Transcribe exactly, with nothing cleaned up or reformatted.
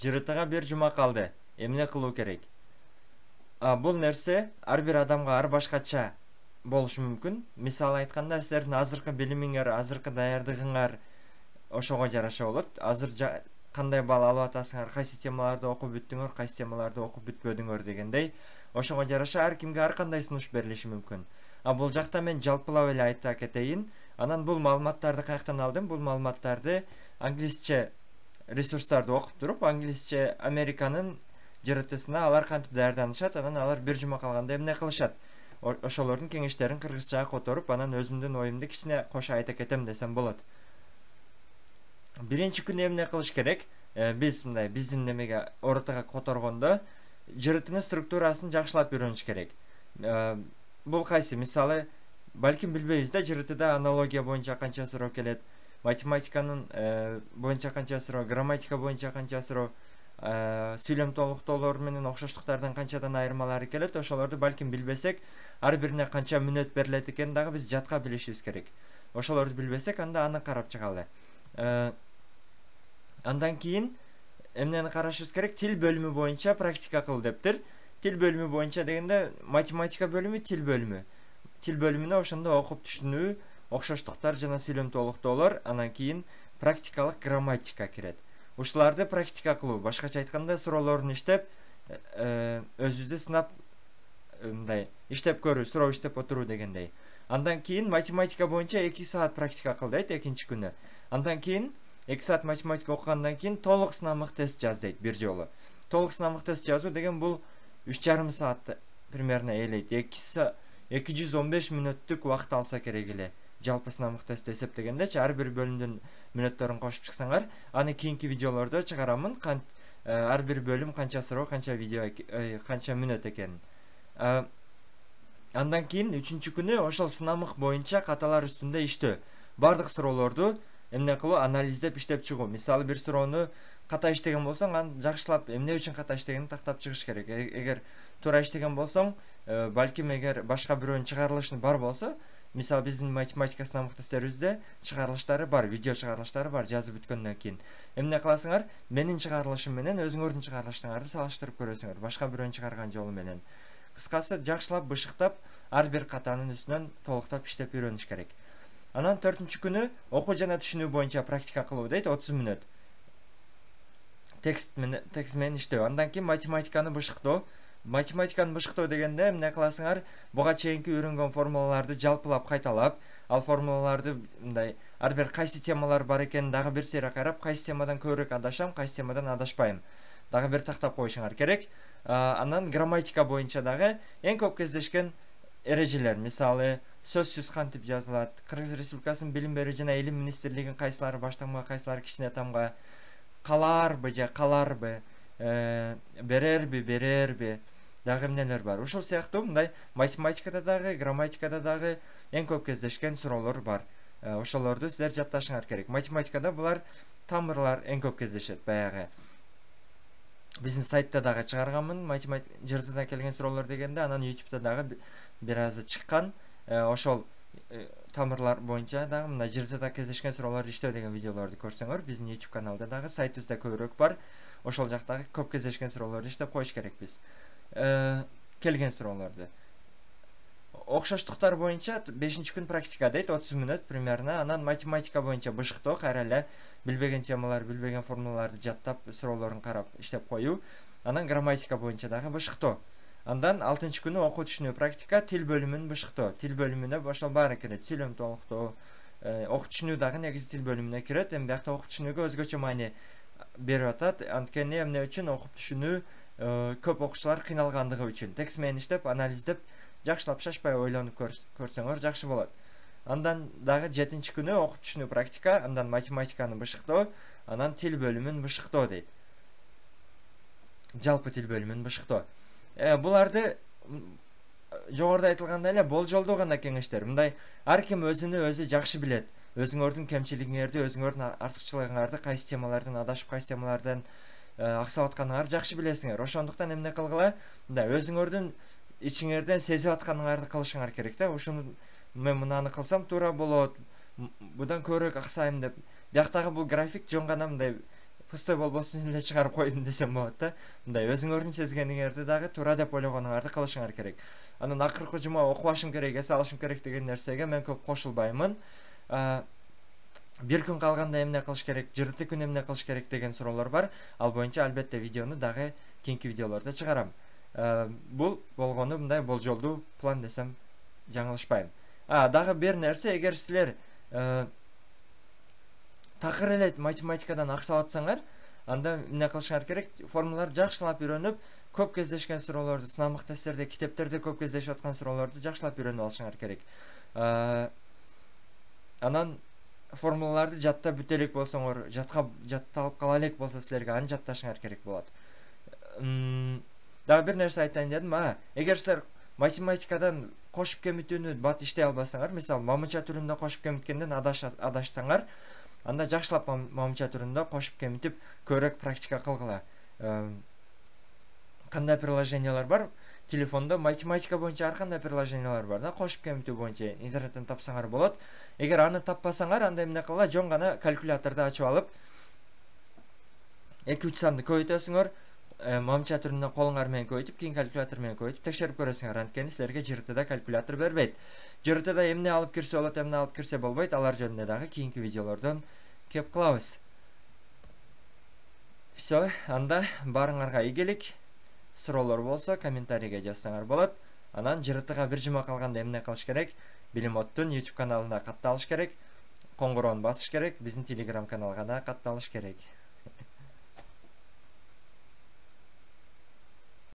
жырытыга бир жума калды. Эмне кылуу керек? А бул нерсе ар бир адамга ар башкача болушу мүмкүн. Мисалы айтканда, силердин азыркы билимиңер, азыркы даярдыгыңар ошого жараша болот. Азыр кандай бал алып атасыңар, кайсы темаларды окуп бүттүңөр, кайсы темаларды окуп бүтпөдүңөр дегендей, ошого жараша ар кимге ар кандай сунуш берилиши мүмкүн. А бул жакта мен жалпылап эле айта кетейин. Анан бул маалыматтарды каяктан алдым? Бул маалыматтарды англисче ресурстарды окуп туруп, англисче Американын жырытысына алар кантип даярданышат, анан алар бир жума калганда эмне кылышат. Ошолордун кеңештерин кыргызчага которуп, анан өзүмдүн оюмду кичине кошо айта кетем десем болот. Биринчи күнү эмне кылыш керек? Биз мындай биздин немеге оротага которгондо жырытынын структурасын жакшылап үйрөнүш керек. Бул кайсы? Мисалы, балким билбейбиз да, жырытыда аналогия боюнча канча суроо келет, математиканын боюнча канча суроо, грамматика боюнча канча суроо, сүйлөм толуктоолор менен окшоштуктардан канчадан айырмалары келет. Ошолорду балким билбесек, ар бирине канча мүнөт берилет экен дагы биз жатка билишибиз керек. Ошолорду билбесек, анда аны карап чыгалы. Андан кийин эмнени карашыбыз керек? Тил бөлүмү боюнча практика кыл дептир. Тил бөлүмү боюнча дегенде математика бөлүмү, тил бөлүмү. Тил бөлүмүнө ошондо окуп түшүнүү, окшоштуктар жана сүйлөм толуктоолор, анан кийин практикалык грамматика кирет. Ушуларды практика кылуу, башкача айтканда суроолорун иштеп, өзүбүздү сынап мындай иштеп көрүү, суроо иштеп отуруу дегендей. Андан кийин математика боюнча эки саат практика кыл дейт экинчи күнү. Андан кийин эки саат математика окугандан кийин толук сынамык тест жаз дейт бир жолу. Толук сынамык тест жазуу деген бул үч жарым саат примерно ээлейт. эки жүз он беш мүнөттүк убакыт алса керек эле. Жалпы сынамык тест эсептегендечи ар бир бөлүмдүн мүнөттөрүн кошуп чыксаңар, аны кийинки видеолордо чыгарамын. Ар бир бөлүм канча суроо, канча видео, канча мүнөт экенин. Андан кийин үчүнчү күнү ошол сынамык боюнча каталар үстүндө иштөө. Бардык суроолорду эмне кылуу, анализдеп иштеп чыгуу. Мисалы, бир суроону ката иштеген болсоң, аны жакшылап эмне үчүн ката иштегенин тактап чыгыш керек. Эгер туура иштеген болсоң, балким эгер башка бирөөнүн чыгарылышы бар болсо, мисалы биздин математика сынамык тесттерибизде чыгарылыштары бар, видео чыгарылыштары бар жазып бүткөндөн кийин. Эмне кыласыңар? Менин чыгарылышым менен өзүңөрдүн чыгарылышыңарды салыштырып көрөсүңөр, башка бирөөнүн чыгарган жолу менен. Кыскасы, жакшылап бышыктап, ар бир катанын үстүнөн толуктап иштеп үйрөнүш керек. Анан төртүнчү күнү окуу жана түшүнүү боюнча практика кылуу дейт, отуз мүнөт. Текст менен текст менен иштөө. Андан кийин математиканы бышыктоо. Математиканы бышыктоо дегенде эмне кыласыңар? Буга чейинки үйрөнгөн формулаларды жалпылап кайталап, ал формулаларды мындай ар бир кайсы темалар бар экенин дагы бир сере карап, кайсы темадан көбүрөөк адашам, кайсы темадан адашпайм. Дагы бир тактап коюшуңар керек. Анан грамматика боюнча дагы эң көп кездешкен эрежелер, мисалы, сөзсүз кантип жазылат, Кыргыз Республикасынын билим берүү жана илим министрлигинин кайсылары баштамга, кайсылары кичине тамга, каларбы же каларбы, берерби, берерби, дагы эмнелер бар. Ушул сыяктуу мындай математикада дагы, грамматикада дагы эң көп кездешкен суроолор бар. Ошолорду силер жатташыңар керек. Математикада булар тамырлар эң көп кездешет, баягы. Биздин сайтта дагы чыгарганмын, математика жыртыдан келген суроолор дегенде, анан YouTube'да дагы бир азы чыккан. Ошол тамырлар боюнча дагы мына жыртыда кездешкен суроолорду иштөө деген видеолорду көрсөңөр, биздин YouTube каналда дагы, сайтыбызда көбүрөөк бар. Ошол жактагы көп кездешкен суроолорду иштеп коюш керекпиз. Келген суроолорду. Окшоштуктар боюнча бешинчи күн практика дейт, отуз мүнөт примерно. Анан математика боюнча бышыктоо, кайра эле билбеген темалар, билбеген формулаларды жаттап, суроолорун карап иштеп коюу. Анан грамматика боюнча дагы бышыктоо. Андан алтынчы күнү окуу түшүнүү практика, тил бөлүмүн бышыктоо. Тил бөлүмүнө ошол баары кирет. Сүйлөм толуктоо, окуу түшүнүү дагы негизи тил бөлүмүнө кирет. Эми биякта окуу түшүнүүгө өзгөчө маани берип атат. Анткени эмне үчүн окуп түшүнүү көп окуучулар кыйналгандыгы үчүн. Текст менен иштеп, анализдеп, жакшылап шашпай ойлонуп көрсөңөр жакшы болот. Андан дагы жетинчи күнү окуп түшүнүү практика, андан математиканы бышыктоо, анан тил бөлүмүн бышыктоо дейт. Жалпы тил бөлүмүн бышыктоо. Буларды жогоруда айтылгандай эле болжолдуу гана кеңештер. Мындай ар ким өзүнү өзү жакшы билет. Өзүңөрдүн кемчилигиңерди, өзүңөрдүн артыкчылыгыңарды, кайсы темалардан адашып, кайсы темалардан аксап атканыңарды жакшы билесиңер. Ошондуктан эмне кылгыла? Мындай өзүңөрдүн ичиңерден сезип атканыңарды кылышыңар керек да. Ушуну мен мынаны кылсам туура болот, будан көбүрөөк аксайм деп. Бияктагы бул график жөн гана мындай пустой болбосун эле чыгарып койдум десем болот да. Мындай өзүңөрдүн сезгениңерди дагы туура деп ойлогонуңарды кылышыңар керек. Анан акыркы жума окубашым керек, эс алышым керек деген нерсеге мен көп кошулбаймын. Бир күн калганда эмне кылыш керек, жырты күн эмне кылыш керек деген суроолор бар. Ал боюнча албетте видеону дагы кийинки видеолордо чыгарам. Бул болгону мындай болжолдуу план десем жаңылышпайм. А, дагы бир нерсе, эгер силер такыр эле математикадан аксап атсаңар, анда эмне кылышыңар керек? Формулаларды жакшылап үйрөнүп, көп кездешкен суроолорду, сынамдык тесттерде, китептерде көп кездешип аткан суроолорду жакшылап үйрөнүп алышыңар керек. Анан формулаларды жаттап бүтө элек болсоңор, жатка жатталып кала элек болсо силерге аны жатташыңар керек болот. Дагы бир нерсе айтайын дедим. А, эгер силер математикадан кошуп кемитүүнү бат иштей албасаңар, мисалы мамыча түрүндө кошуп кемиткенден адашсаңар, анда жакшылап мамыча түрүндө кошуп кемитип көбүрөөк практика кылгыла. Кандай приложениялар бар? Телефондо математика боюнча ар кандай приложениялар бар да, кошуп кемитүү боюнча интернеттен тапсаңар болот. Эгер аны таппасаңар, анда эмне кылгыла? Жөн гана калькуляторду ачып алып, эки үч санды көбөйтөсүңөр, мамыча түрүндө колуңар менен көбөйтүп, кийин калькулятор менен көбөйтүп текшерип көрөсүңөр. Анткени силерге жыртыда калькулятор бербейт. Жыртыда эмне алып кирсе болот, эмне алып кирсе болбойт, алар жөнүндө дагы кийинки видеолордон кеп кылабыз. Всё, анда баарыңарга ийгилик. Суроолор болсо комментарийге жазсаңар болот. Анан жыртыга бир жума калганда эмне кылыш керек? Билим-оттун YouTube каналына катталыш керек. Коңгуроону басыш керек. Биздин Telegram каналга да катталыш керек.